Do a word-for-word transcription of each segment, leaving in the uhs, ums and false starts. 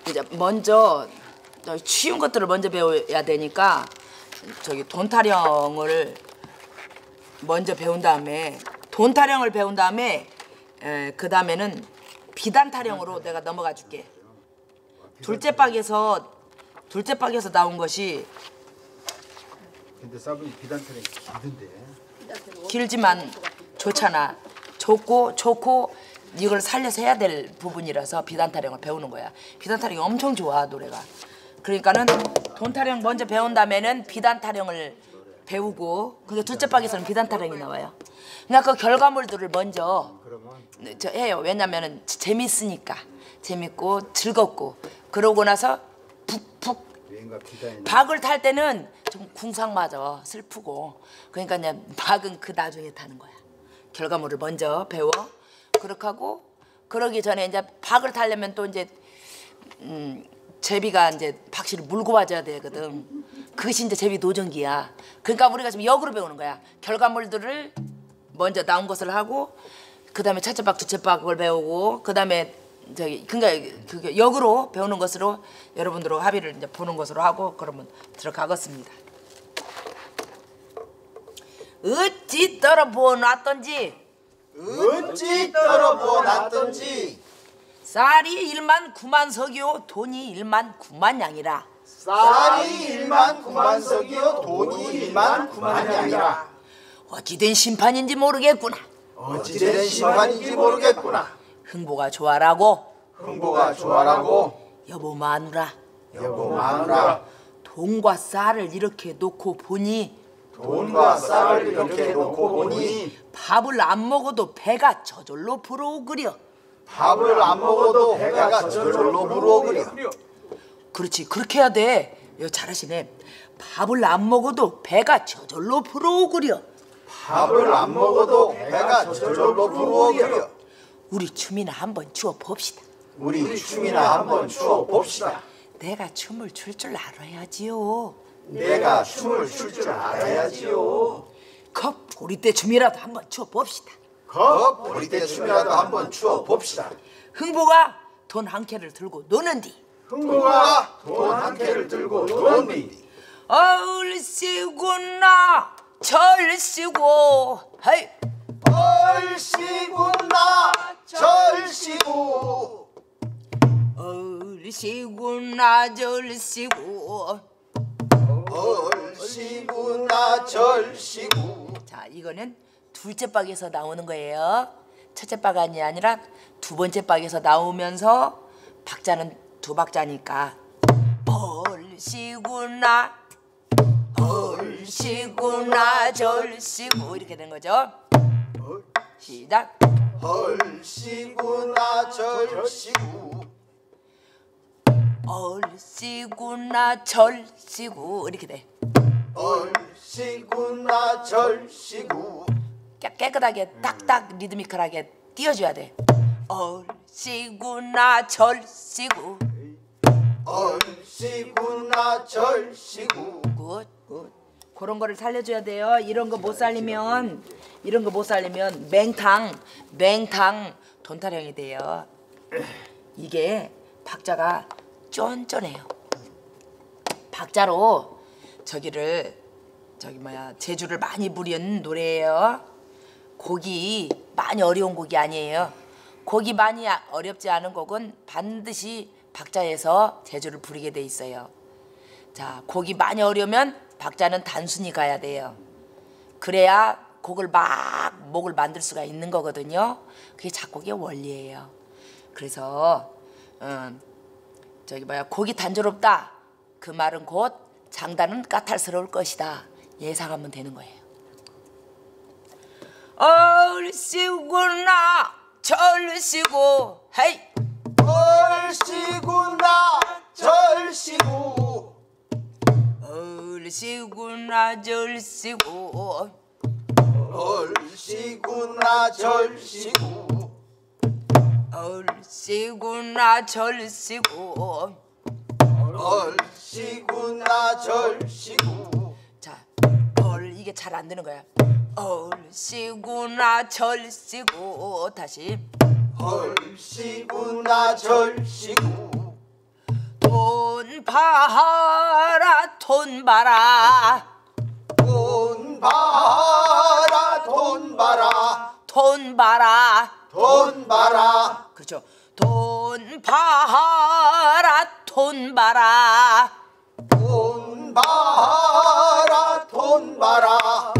이제 먼저 쉬운 것들을 먼저 배워야 되니까 저기 돈 타령을 먼저 배운 다음에 돈 타령을 배운 다음에 그 다음에는 비단 타령으로 내가 넘어가 줄게. 둘째 박에서 둘째 박에서 나온 것이 근데 사부님 비단 타령이 길던데. 길지만 좋잖아. 좋고 좋고 이걸 살려서 해야 될 부분이라서 비단 타령을 배우는 거야. 비단 타령이 엄청 좋아 노래가. 그러니까는 돈 타령 먼저 배운 다음에는 비단 타령을 배우고 그게 둘째 박에서는 비단 타령이 나와요. 그러니까 그 결과물들을 먼저 저 해요. 왜냐면은 재밌으니까 재밌고 즐겁고 그러고 나서 푹푹 박을 탈 때는 좀 궁상 맞아 슬프고 그러니까 그냥 박은 그 나중에 타는 거야. 결과물을 먼저 배워. 그렇게 하고 그러기 전에 이제 박을 타려면 또 이제 음, 제비가 이제 박씨를 물고 와줘야 되거든. 그것이 이제 제비 노정기야. 그러니까 우리가 지금 역으로 배우는 거야. 결과물들을 먼저 나온 것을 하고 그 다음에 첫째 박, 둘째 박을 배우고 그 다음에 저기 그러니까 그게 역으로 배우는 것으로 여러분들하고 합의를 이제 보는 것으로 하고 그러면 들어가겠습니다. 어찌 떨어보놨던지 어찌 떨어보놨던지 쌀이 일만 구만 석이요 돈이 일만 구만 양이라. 쌀이 일만 구만 석이요 돈이 일만 구만 양이라. 어찌된 심판인지 모르겠구나. 어찌된 심판인지 모르겠구나. 흥보가 좋아라고 흥보가 좋아라고 여보 마누라 여보 마누라 돈과 쌀을 이렇게 놓고 보니 돈과 쌀을 이렇게 놓고 보니 밥을 안 먹어도 배가 저절로 불어오그려. 밥을 안 먹어도 배가 저절로 불어오그려. 그렇지 그렇게 해야 돼. 여 잘하시네. 밥을 안 먹어도 배가 저절로 불어오그려. 밥을 안 먹어도 배가 저절로 불어오그려. 우리 춤이나 한번 추어 봅시다. 우리 춤이나 한번 추어 봅시다. 내가 춤을 출 줄 알아야지요. 내가 춤을 출 줄 알아야지요. 컵 보리대 춤이라도 한번 추어 봅시다. 컵 보리대 춤이라도 한번 추어 봅시다. 흥보가 돈 한 캔을 들고 노는디. 흥보가 돈 한 캔을 들고 노는디. 얼씨구나 절씨고 헤이. 얼씨구나 절씨고 얼씨구나 절씨고 얼씨구나 절씨고. 자 이거는 둘째 박에서 나오는 거예요. 첫째 박이 아니라 두 번째 박에서 나오면서 박자는 두 박자니까 얼씨구나 얼씨구나 절씨고 이렇게 된 거죠. 시작. 얼씨구나 절씨구 얼씨구나 절씨구 이렇게 돼. 얼씨구나 절씨구. 깨끗하게 딱딱 리드미컬하게 띄워줘야 돼. 얼씨구나 절씨구 얼씨구나 절씨구. 굿, 굿. 그런 거를 살려줘야 돼요. 이런 거 못 살리면 이런 거 못 살리면 맹탕 맹탕 돈타령이 돼요. 이게 박자가 쫀쫀해요. 박자로 저기를 저기 뭐야 재주를 많이 부린 노래예요. 곡이 많이 어려운 곡이 아니에요. 곡이 많이 어렵지 않은 곡은 반드시 박자에서 재주를 부리게 돼 있어요. 자, 곡이 많이 어려우면 박자는 단순히 가야 돼요. 그래야 곡을 막 목을 만들 수가 있는 거거든요. 그게 작곡의 원리예요. 그래서 음, 저기 뭐야 곡이 단조롭다 그 말은 곧 장단은 까탈스러울 것이다 예상하면 되는 거예요. 얼씨구나 절씨고 헤이. 얼씨구나 절씨구 얼씨구나 절씨고 얼씨구나 절씨구 얼씨구나 절씨고 얼씨구나 절씨구. 자, 얼 이게 잘 안 되는 거야. 얼씨구나 절씨고 다시 얼씨구나 절씨구 봐라 돈 봐라 돈 봐라 돈 봐라 돈 봐라 돈 봐라 그렇죠. 돈 봐라 돈 봐라 돈 봐라 돈 봐라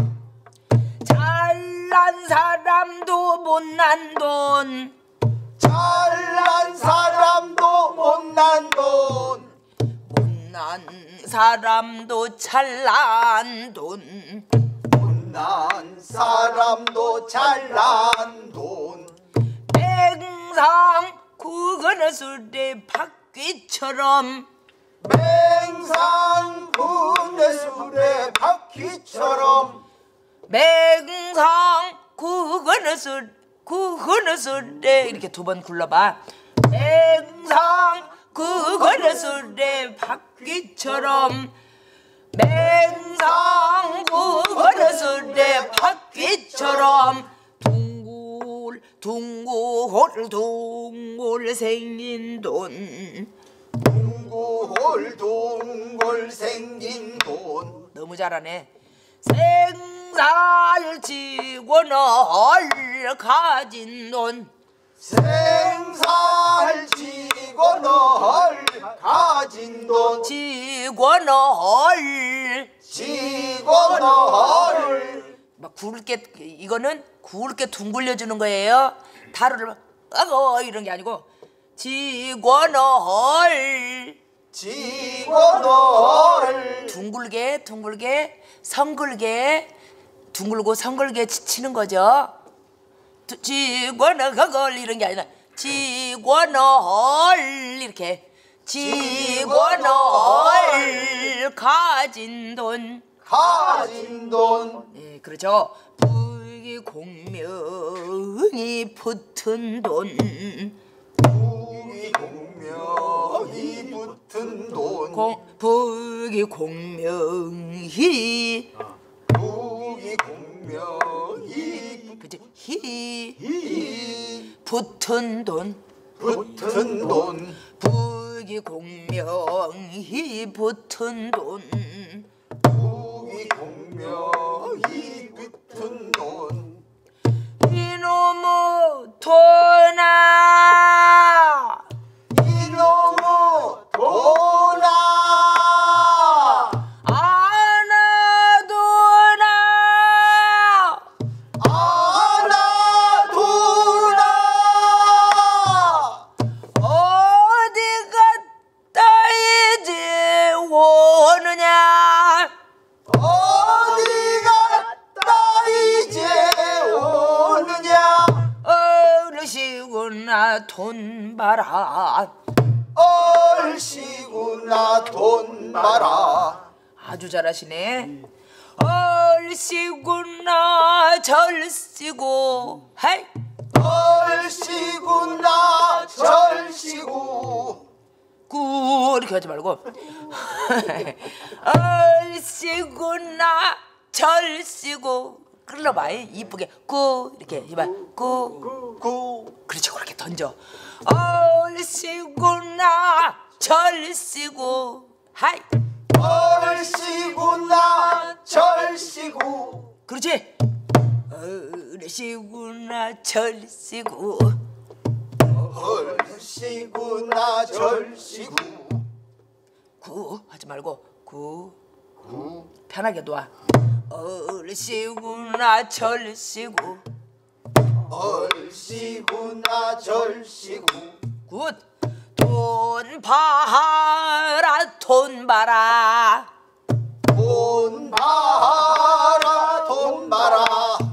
잘난 사람도 못난 돈 잘난 사람도 못난 돈 못난 사람도 잘난 돈 못난 사람도 잘난 돈 맹상 구거는 술에 바퀴처럼 맹상 군대술의 바퀴처럼 맹상 구거는 술 구거는 술에 이렇게 두 번 굴러봐. 맹상 구거는 술에 바퀴처럼 맹상 구거는 술에 바퀴처럼 둥글 둥글 둥글 생긴 돈 둥글 둥글 생긴 돈 너무 잘하네. 생살 직원을 가진 돈 생살 직원을 가진 돈 직원을 직원을 막 굵게 이거는 굵게 둥글려 주는 거예요. 다루를 어거 이런 게 아니고 직원을 직원을 둥글게 둥글게 성글게 둥글고 성글게 치는 거죠. 직원을 그걸 이런 게 아니라 직원을 이렇게 직원을 가진 돈 가진 돈 네, 그렇죠. 부귀 공명이 붙은 돈 부귀 공명이 붙은 돈 공, 부귀 공명이 부귀 공명이 그치 히 이 붙은 돈 붙은 돈 부귀 공명이 붙은 돈 부귀 공명이 붙은 돈 이놈의 돈아 이놈의 돈아 아나도나 아나도나 어디 갔다 이제 오느냐 어디 갔다 이제 오느냐 어르시구나 돈 봐라 얼씨구나 돈 봐라 아주 잘하시네. 얼씨구나 절씨고 하이 얼씨구나 절씨구 구 이렇게 하지 말고 얼씨구나 절씨고 끌러봐 이쁘게 구 이렇게 해봐 구 구 그렇지 그렇게 던져 얼씨구나 절씨고 하이 얼씨구나 절씨구 그렇지 얼씨구나 절씨고 얼씨구나 절씨구 구 하지 말고 구 구 편하게 놔 얼씨구나 절씨고 얼씨구나 절씨구 굿 돈 봐라 돈 봐라 돈 봐라 돈 봐라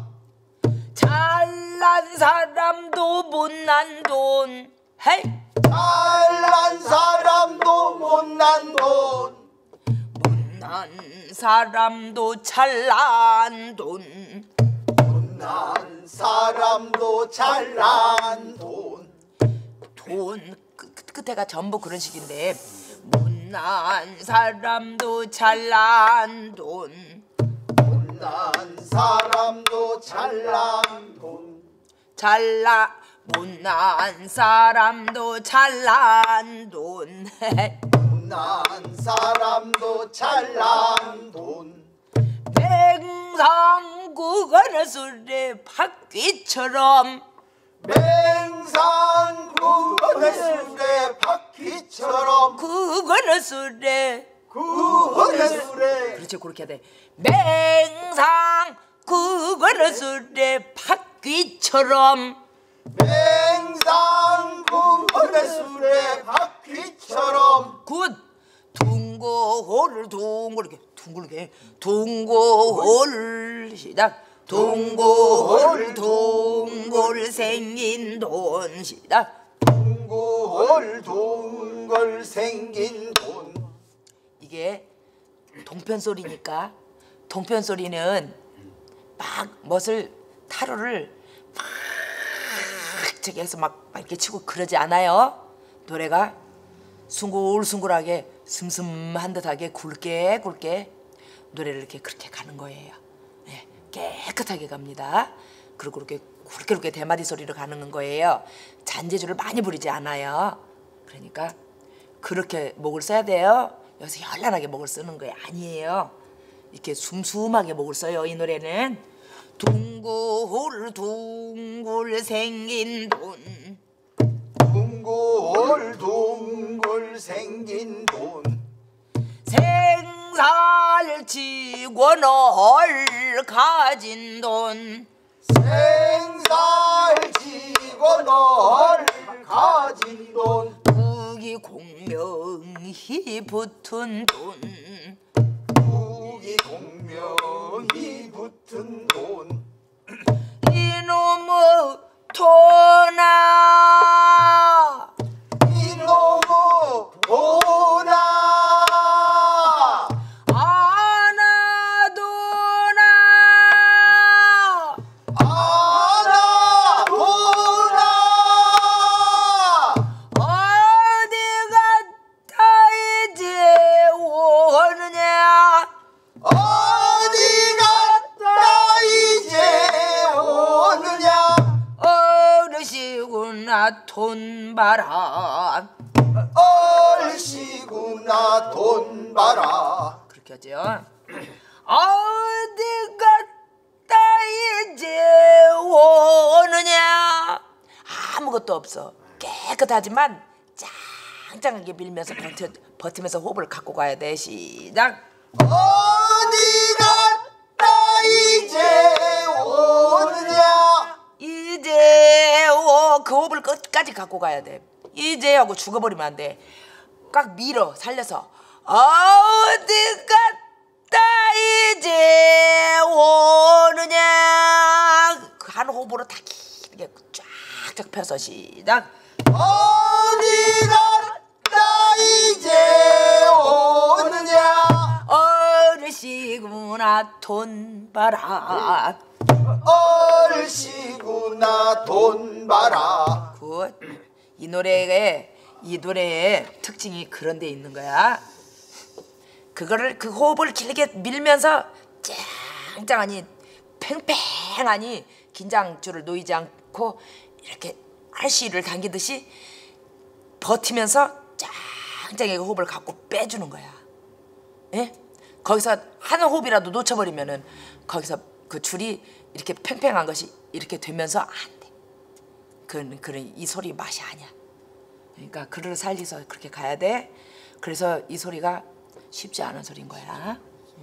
잘난 사람도 못난 돈 헤이 잘난 사람도 못난 돈 못난 사람도 잘난 돈 못난 사람도 잘난 돈 돈 끝, 끝에가 전부 그런 식인데 못난 사람도 잘난 돈 못난 사람도 잘난 돈 잘나 못난 사람도 잘난 돈 못난 사람도 잘난 돈 맹상구건의 술에 바퀴처럼 맹상구건의 술에 바퀴처럼 구건의 술에 구건의 술에 그렇지 그렇게 해야 돼. 맹상구건의 술에 바퀴처럼 맹상구건의 술에 바퀴처럼 굿 둥고홀 둥글 이렇게 둥글게 둥고홀 시작 둥고홀 둥글 생긴 돈 시작 둥골 둥골 생긴 돈 이게 동편 소리니까 동편 소리는 막 멋을 타로를 막 저기 해서 막, 막 이렇게 치고 그러지 않아요. 노래가 숭글숭글하게 슴슴한 듯하게 굵게 굵게 노래를 이렇게 그렇게 가는 거예요. 네, 깨끗하게 갑니다. 그리고 그렇게 굵게 굵게 대마디 소리로 가는 거예요. 잔재주를 많이 부리지 않아요. 그러니까 그렇게 목을 써야 돼요. 여기서 현란하게 목을 쓰는 거예요. 아니에요. 이렇게 숨숨하게 목을 써요. 이 노래는 둥글 둥글 생긴 돈 둥골 둥골 생긴 돈 생살치고 널 가진 돈 생살지고 널 가진 돈 국이 공명이 붙은 돈 국이 공명이 붙은 돈 이놈의 돈아 이놈의 돈아 아나도나 아나 돈아 어디 갔다 이제 오느냐 어디 갔다 이제 오느냐 어르시구나 돈 봐라 얼씨구나 돈 봐라 그렇게 하죠. 어디 갔다 이제 오느냐 아무것도 없어. 깨끗하지만 짱짱하게 밀면서 버텨, 버티면서 호흡을 갖고 가야 돼. 시작. 어디 갔다 이제 오느냐 이제 오, 그 호흡을 끝까지 갖고 가야 돼. 이제 하고 죽어버리면 안 돼. 꽉 밀어 살려서 어디 갔다 이제 오느냐 그 한 호흡으로 다 길게 쫙쫙 펴서 시작. 어디 갔다 이제 오느냐 어르시구나 돈 봐라 얼씨구나 돈 봐라 굿. 이 노래에 이 노래의 특징이 그런 데 있는 거야. 그거를 그 호흡을 길게 밀면서 짱짱하니 팽팽하니 긴장줄을 놓이지 않고 이렇게 알씨를 당기듯이 버티면서 짱짱하게 호흡을 갖고 빼주는 거야. 예? 거기서 한 호흡이라도 놓쳐버리면은 거기서 그 줄이 이렇게 팽팽한 것이 이렇게 되면서 안 돼. 그런 그런 이 소리 맛이 아니야. 그러니까 그를 살리서 그렇게 가야 돼. 그래서 이 소리가 쉽지 않은 소리인 거야.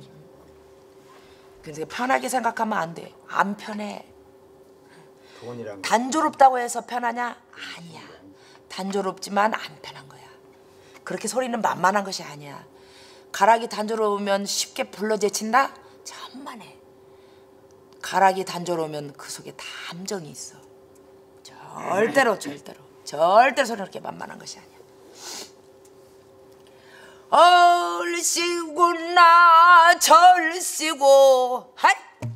그래서 편하게 생각하면 안 돼. 안 편해. 돈이랑 단조롭다고 해서 편하냐? 아니야. 단조롭지만 안 편한 거야. 그렇게 소리는 만만한 것이 아니야. 가락이 단조로우면 쉽게 불러제친다? 천만에. 가락이 단조로우면 그 속에 다 함정이 있어. 절대로 절대로 절대로 소리는 그렇게 만만한 것이 아니야. 얼씨구나 절씨고 하이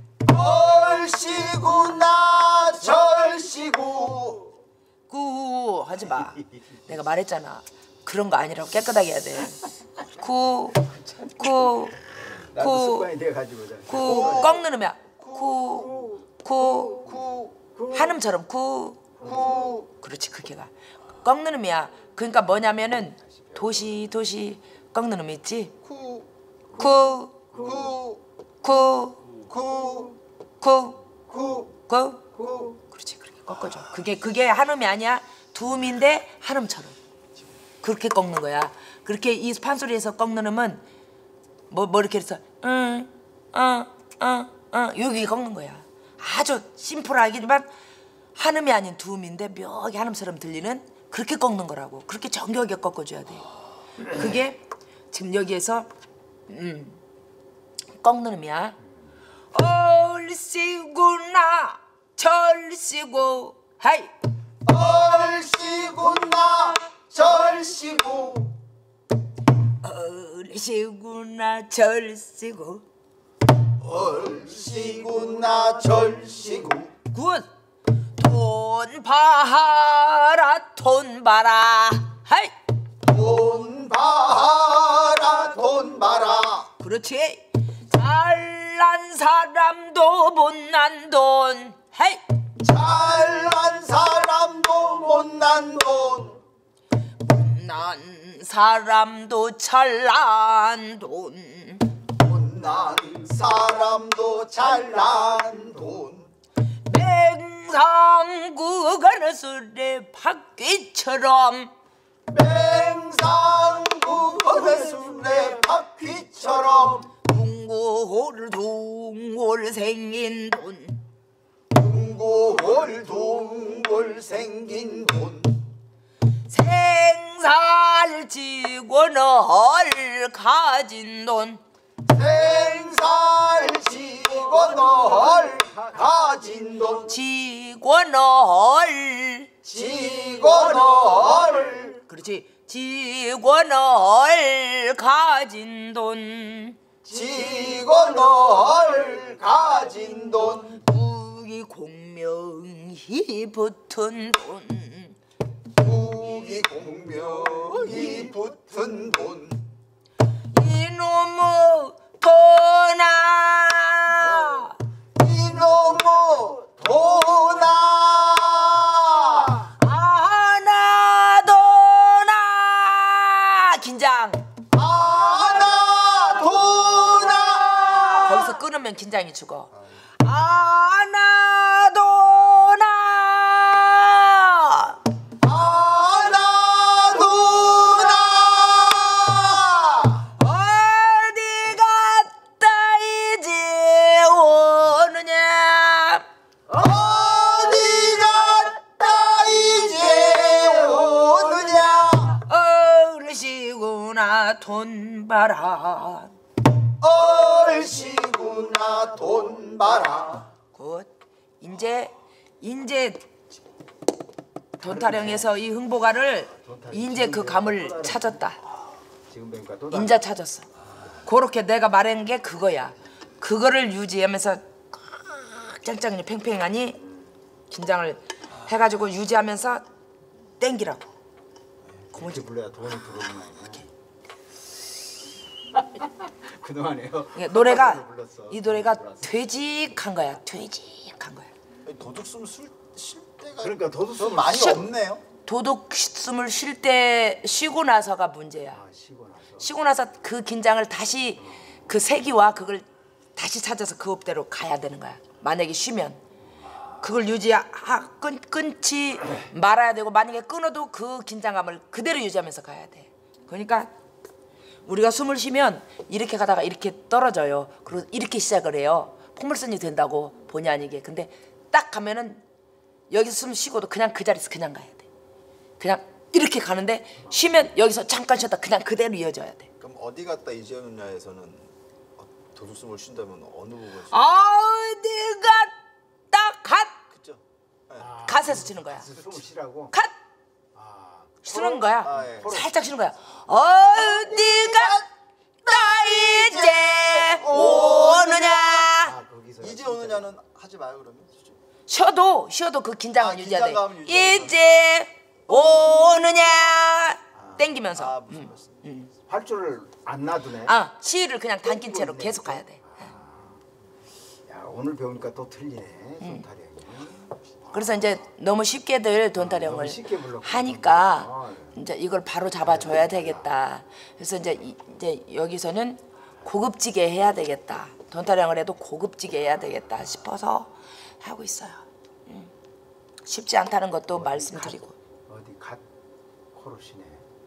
얼씨구나 절씨구 구 하지 마. 내가 말했잖아. 그런 거 아니라고 깨끗하게 해야 돼. 구 구 나도 구 습관이 돼가지고 구 꺾는 음이야. 구 구 구 한음처럼 구 구 그렇지 그렇게 가. 꺾는 음이야. 그러니까 뭐냐면은 도시 도시 꺾는 음 있지? 쿠, 쿠, 쿠, 쿠, 쿠, 쿠, 쿠, 쿠. 쿠. 그렇지, 그렇게 꺾어줘. 그게 그게 한음이 아니야. 두음인데 한음처럼 그렇게 꺾는 거야. 그렇게 이 판소리에서 꺾는 음은 뭐, 뭐 이렇게 해서 응, 어, 어, 어 여기 꺾는 거야. 아주 심플하기만 한음이 아닌 두음인데 묘하게 한음처럼 들리는 그렇게 꺾는 거라고. 그렇게 정교하게 꺾어줘야 돼. 그게 지금 여기에서 음, 꺾는 음이야. 얼씨구나 절씨고 하이 얼씨구나 절씨고 얼씨구나 절씨고 얼씨구나 절씨고 굿! 돈 봐라 돈 봐라 하이 돈 봐라 돈 봐라 그렇지 잘난 사람도 못난 돈 하이 잘난 사람도 못난 돈 못난 사람도 잘난 돈 못난 사람도 잘난 돈 맹상구 가는 술에 바퀴처럼 맹상구 거대술래 바퀴처럼 둥골 둥골 생긴 돈 둥골 둥골 생긴 돈 생살 지고 널 가진 돈 생살 지고 널 가진 돈 지고 널 지고 널 그렇지 지고 널 가진 돈 지고 널 가진 돈 우기 공명이 붙은 돈 우기 공명이 붙은 돈 이놈의 돈아 이놈의 돈아 아나도나 긴장 아나 돈아 거기서 끊으면 긴장이 죽어 아나도나 아나 돈아 어디 갔다 이제 오느냐 어디 갔다 이제 오느냐 어르시구나 돈 봐라 얼씨구나 돈 봐라 굿 인제 인제 돈타령에서 이 흥보가를 인제 그 감을 찾았다 지금 보니까 또 인자 찾았어 그렇게 내가 말한 게 그거야 그거를 유지하면서 짱짱이 팽팽하니 긴장을 해가지고 유지하면서 땡기라고 이렇게 불러야 돈이 들어오는 그동안에요. 이게 노래가 불렀어. 이 노래가 되직한 거야 되직한 거야 도둑 숨 쉴 때가 그러니까 도둑 좀 숨을 많이 쉬- 없네요 도둑 숨을 쉴 때 쉬고 나서가 문제야 아, 쉬고 나서. 쉬고 나서 그 긴장을 다시 그 세기와 그걸 다시 찾아서 그 업대로 가야 되는 거야. 만약에 쉬면 그걸 유지 끊, 끊지 말아야 되고 만약에 끊어도 그 긴장감을 그대로 유지하면서 가야 돼. 그러니까 우리가 숨을 쉬면 이렇게 가다가 이렇게 떨어져요. 그리고 이렇게 시작을 해요. 폭물선이 된다고 본의 아니게. 근데 딱 가면은 여기서 숨 쉬고도 그냥 그 자리에서 그냥 가야 돼. 그냥 이렇게 가는데 쉬면 여기서 잠깐 쉬었다 그냥 그대로 이어져야 돼. 그럼 어디 갔다 이제 오느냐에서는 어, 도둑 숨을 쉰다면 어느 부분을 쉬 어디 갔다 갓 그죠? 갓에서 치는 거야. 숨을 쉬라고. 갓 아, 쉬는 거야. 아, 예. 살짝 쉬는 거야. 어디 갔다 이제 오느냐. 아 거기서 이제 오느냐는 하지 마요 그러면 쉬어도 쉬어도 그 긴장을 아, 유지해야 긴장감을 돼. 유지하면서. 이제 오느냐. 땡기면서. 아 무슨 말씀 활주를 안 놔두네. 아 시를 그냥 당긴 채로 계속 가야 돼. 야 오늘 배우니까 또 틀리네. 음. 돈타령이. 그래서 이제 너무 쉽게들 돈 타령을 너무 쉽게 불렀구나. 하니까 아, 이제 이걸 바로 잡아줘야 되겠다. 그래서 이제 이, 이제 여기서는 고급지게 해야 되겠다. 돈 타령을 해도 고급지게 해야 되겠다 싶어서 하고 있어요. 음. 쉽지 않다는 것도 어디 말씀드리고. 갓, 어디 갓 코르시네.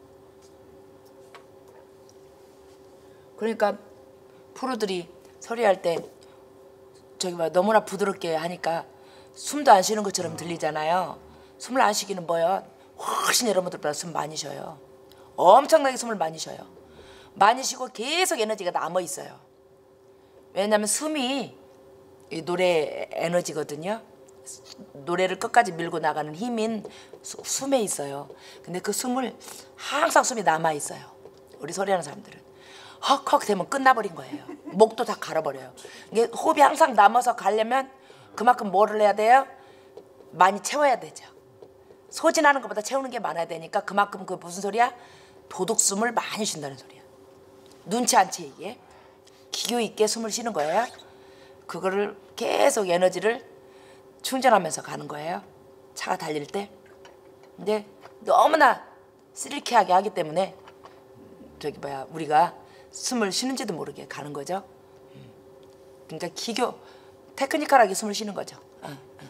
그러니까 프로들이 소리할 때 저기 봐 너무나 부드럽게 하니까 숨도 안 쉬는 것처럼 들리잖아요. 숨을 안 쉬기는 뭐예요? 훨씬 여러분들보다 숨 많이 쉬어요. 엄청나게 숨을 많이 쉬어요. 많이 쉬고 계속 에너지가 남아 있어요. 왜냐하면 숨이 이 노래 에너지거든요. 노래를 끝까지 밀고 나가는 힘인 수, 숨에 있어요. 근데 그 숨을 항상 숨이 남아 있어요. 우리 소리하는 사람들은 헉헉 되면 끝나버린 거예요. 목도 다 갈아버려요. 이게 호흡이 항상 남아서 가려면 그만큼 뭐를 해야 돼요? 많이 채워야 되죠. 소진하는 것보다 채우는 게 많아야 되니까 그만큼 그 무슨 소리야? 도둑숨을 많이 쉰다는 소리야. 눈치 안 채이게 기교 있게 숨을 쉬는 거예요. 그거를 계속 에너지를 충전하면서 가는 거예요. 차가 달릴 때. 근데 너무나 스릴케하게 하기 때문에 저기 뭐야 우리가 숨을 쉬는지도 모르게 가는 거죠. 그러니까 기교 테크니컬하게 숨을 쉬는 거죠. 어, 어.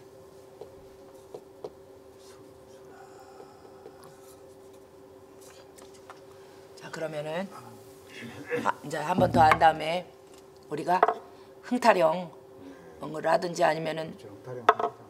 자 그러면은 하, 이제 한 번 더 한 다음에 우리가 흥타령 라든지 아니면은 정타령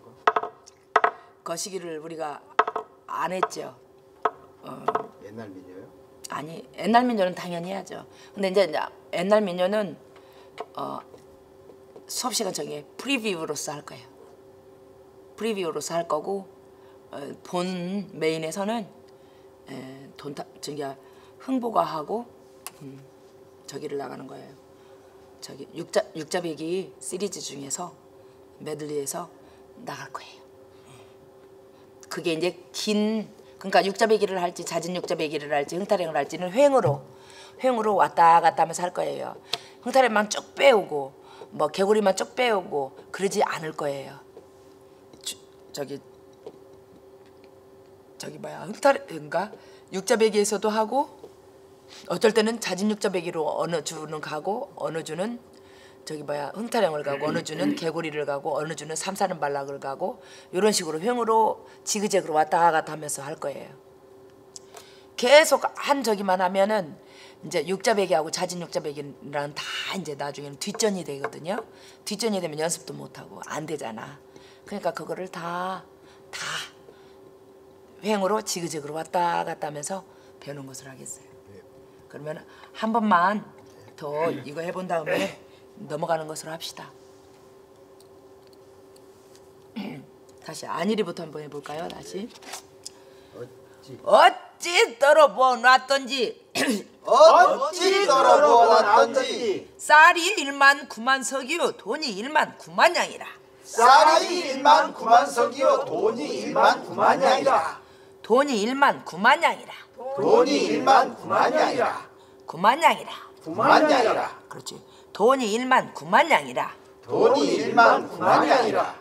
거시기를 우리가 안 했죠. 어, 옛날 민요요? 아니 옛날 민요는 당연히 해야죠. 근데 이제 옛날 민요는 어, 수업 시간 중에 프리뷰로서 할 거예요. 프리뷰로서 할 거고 어, 본 메인에서는 에, 돈 저기 흥보가 하고 음, 저기를 나가는 거예요. 저기 육자 육자배기 시리즈 중에서 메들리에서 나갈 거예요. 그게 이제 긴 그러니까 육자배기를 할지 잦은 육자배기를 할지 흥타령을 할지는 횡으로 횡으로 왔다 갔다 하면서 할 거예요. 흥타령만 쭉 빼오고 뭐 개구리만 쭉 빼오고 그러지 않을 거예요. 주, 저기 저기 뭐야 흥타령인가 육자배기에서도 하고 어떨 때는 잦은 육자배기로 어느 주는 가고 어느 주는 저기 뭐야 흥타령을 가고 어느 주는 개구리를 가고 어느 주는 삼사는 발락을 가고 이런 식으로 횡으로 지그재그로 왔다 갔다 하면서 할 거예요. 계속 한 저기만 하면은 이제 육자배기하고 잦은 육자배기랑 다 이제 나중에는 뒷전이 되거든요. 뒷전이 되면 연습도 못 하고 안 되잖아. 그러니까 그거를 다 다 횡으로 지그재그로 왔다 갔다 하면서 배우는 것을 하겠어요. 그러면 한 번만 더 이거 해본 다음에 넘어가는 것으로 합시다. 다시 안일이부터 한번 해볼까요? 다시. 어찌 어찌 떨어보놨던지 어찌 떨어보았던지 쌀이 일만 구만 석이요 돈이 일만 구만 양이라. 쌀이 일만 구만 석이요 돈이 일만 구만 양이라. 돈이 일만 구만 양이라. 돈이 일만 구만 양이라. 구만 양이라. 구만 양이라. 그렇지. 돈이 일만 구만 양이라. 돈이 일만 구만 양이라.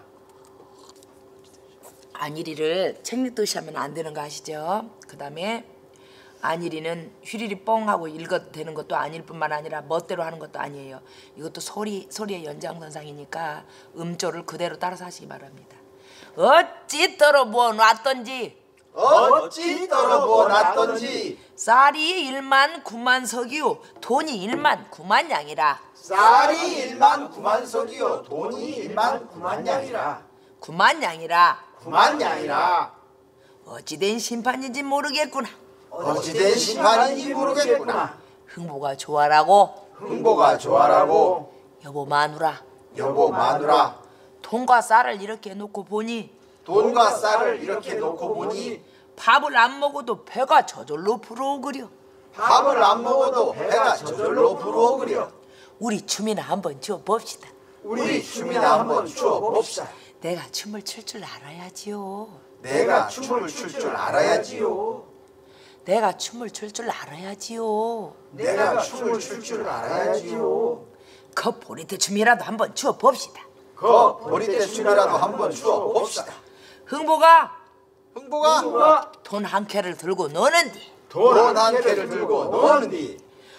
안일이를 책 읽듯이 하면 안 되는 거 아시죠? 그 다음에 안일이는 휘리리 뻥 하고 읽어도 되는 것도 아닐 뿐만 아니라 멋대로 하는 것도 아니에요. 이것도 소리, 소리의 연장선상이니까 음조를 그대로 따라서 하시기 바랍니다. 어찌 떨어부어 놨던지 어찌 떨어보았던지 쌀이 일만 구만 석이요 돈이 일만 구만 양이라. 쌀이 일만 구만 석이요 돈이 일만 구만 양이라. 구만 양이라. 구만 양이라. 어찌된 심판인지 모르겠구나. 어찌된 심판인지 모르겠구나. 흥보가 좋아라고 흥보가 좋아라고 여보 마누라 여보 마누라 돈과 쌀을 이렇게 놓고 보니 돈과 쌀을 이렇게 놓고 보니 밥을 안 먹어도 배가 저절로 불어오그려. 밥을 안 먹어도 배가 저절로 불어오그려. 우리 춤이나 한번 춰 봅시다. 우리 춤이나 한번 추어 봅시다. 내가 춤을 출 줄 알아야지요. 내가 춤을 출 줄 알아야지요. 내가 춤을 출 줄 알아야지요. 내가 춤을 출 줄 알아야지요. 그 보리대 춤이라도 한번 춰 봅시다. 그 보리대 춤이라도 한번 추어 봅시다. 흥보가 흥부가 돈 한 캐를 들고 노는디. 돈 한 개를 들고 노는디.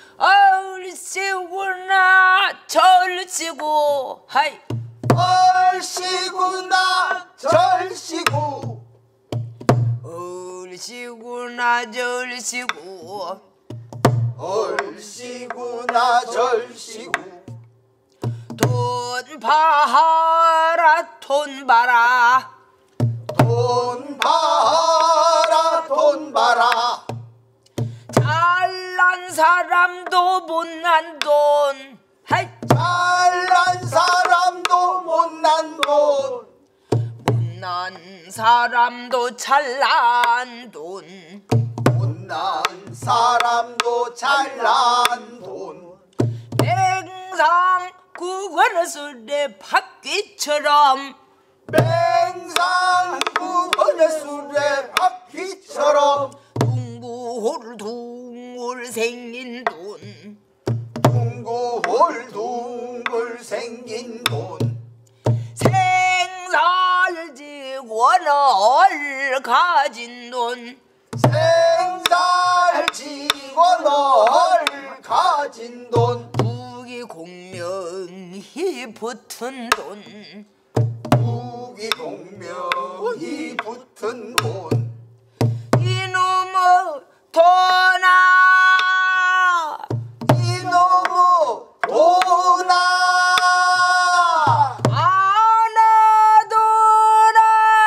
얼씨구나 절씨구 하이. 얼씨구나 절씨구. 얼씨구나 절씨구. 얼씨구나 절씨구. 돈 봐라 돈 봐라. 돈 봐라 돈 봐라. 잘난 사람도 못난 돈 하이. 잘난 사람도 못난 돈. 못난 사람도 잘난 돈. 못난 사람도 잘난 돈. 맹상 구걸술의 바퀴처럼. 맹상 구번의 술에 바퀴처럼. 둥글둥글 생긴 돈. 둥글둥글 생긴 돈. 생살직원을 가진 돈. 생살직원을 가진 돈. 무기공명이 붙은 돈. 무기공명이 붙은 돈. 이놈의 돈아 이놈의 돈아 안아두라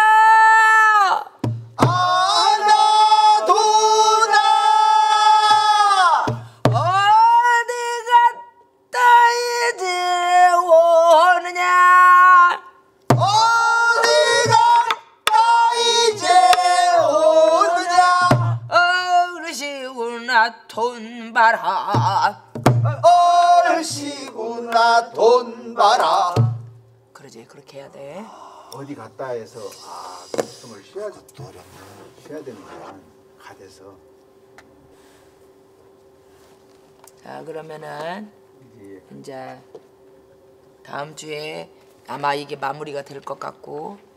안아두나. 어디 갔다 이제 오느냐. 어디 갔다 이제 오느냐. 어르시구나 돈 봐라. 얼씨구나 돈 봐라. 그러지 그렇게 해야 돼. 어디 갔다 해서 아 숨을 쉬어야 쉬어야 되는 거야. 가대서 자 그러면은 이제 이제 다음 주에 아마 이게 마무리가 될 것 같고